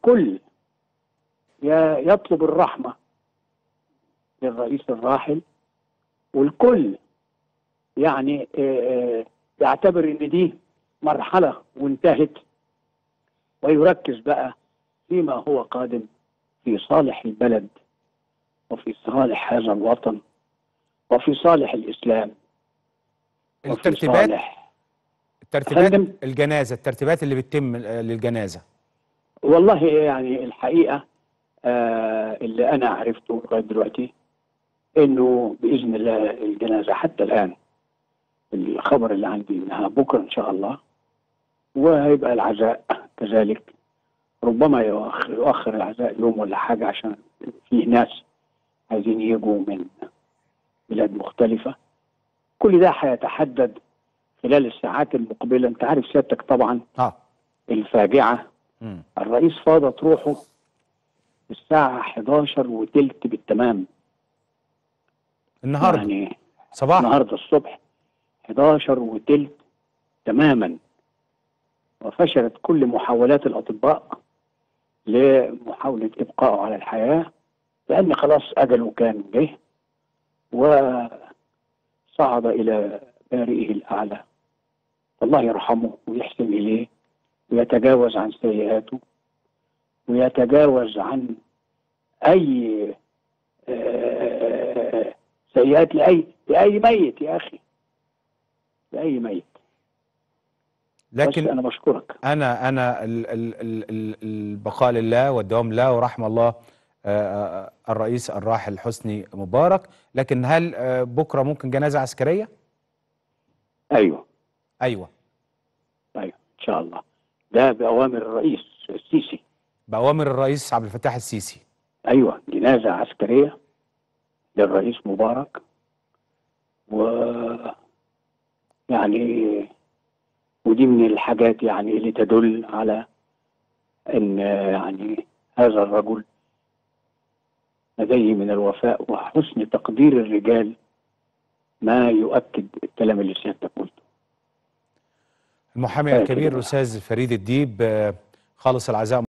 الكل يطلب الرحمة للرئيس الراحل، والكل يعني يعتبر ان دي مرحلة وانتهت، ويركز بقى فيما هو قادم في صالح البلد وفي صالح هذا الوطن وفي صالح الإسلام وفي صالح الترتيبات الجنازة، الترتيبات اللي بتتم للجنازة. والله يعني الحقيقة اللي أنا عرفته لغاية دلوقتي إنه بإذن الله الجنازة حتى الآن الخبر اللي عندي إنها بكرة إن شاء الله، وهيبقى العزاء كذلك، ربما يؤخر العزاء يوم ولا حاجة عشان فيه ناس عايزين يجوا من بلاد مختلفة. كل ده هيتحدد خلال الساعات المقبلة. انت عارف سيادتك طبعا الفاجعة. الرئيس فاضت روحه الساعة 11:15 بالتمام النهاردة، يعني صباح النهاردة الصبح 11:15 تماما، وفشلت كل محاولات الأطباء لمحاولة إبقائه على الحياة، لأن خلاص أجله كان جه وصعد إلى بارئه الأعلى. الله يرحمه ويحسن إليه ويتجاوز عن سيئاته ويتجاوز عن أي سيئات لأي ميت يا أخي، لأي ميت. لكن أنا بشكرك. أنا البقاء لله والدوام لله ورحم الله الرئيس الراحل حسني مبارك. لكن هل بكرة ممكن جنازة عسكرية؟ أيوه إن شاء الله، ده بأوامر الرئيس السيسي. بأوامر الرئيس عبد الفتاح السيسي. أيوه، جنازة عسكرية للرئيس مبارك، يعني ودي من الحاجات يعني اللي تدل على ان يعني هذا الرجل لديه من الوفاء وحسن تقدير الرجال ما يؤكد الكلام اللي سيادتك قلته. المحامي الكبير الأستاذ فريد الديب، خالص العزاء.